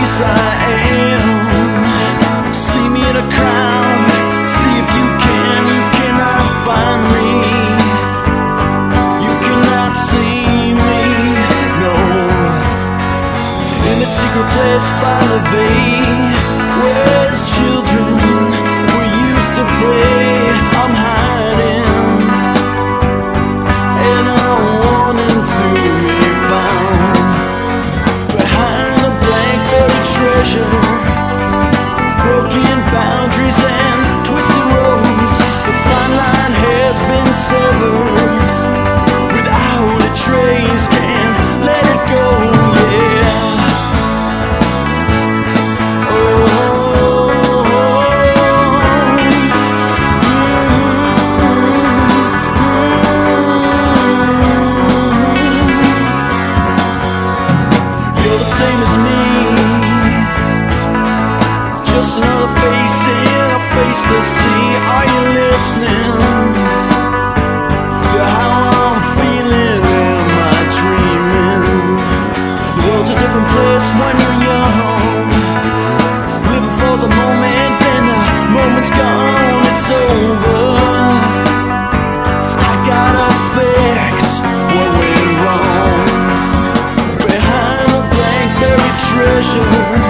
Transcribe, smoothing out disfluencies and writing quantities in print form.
place I am. See me in a crowd, see if you cannot find me. You cannot see me, no. In that secret place by the bay, where as children we used to play, I'm hiding, and I'm wanting to be found behind the blank buried treasure, broken boundaries and twisted roads. The fine line has been severed without a trace, can't let it go, yeah. Same as me, just another face in a faceless sea. Are you listening to how I'm feeling? Am I dreaming? The world's a different place when you're young, living for the moment, then the moment's gone, it's over. I gotta fix what went wrong behind the blank buried treasure.